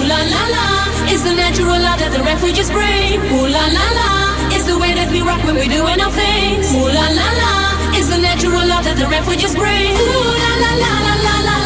la la la, it's the natural law that the refugees bring. Ooh la la la, it's the way that we rock when we're doing our things. Ooh la la la, it's the natural law that the refugees bring. Ooh la la la la la la.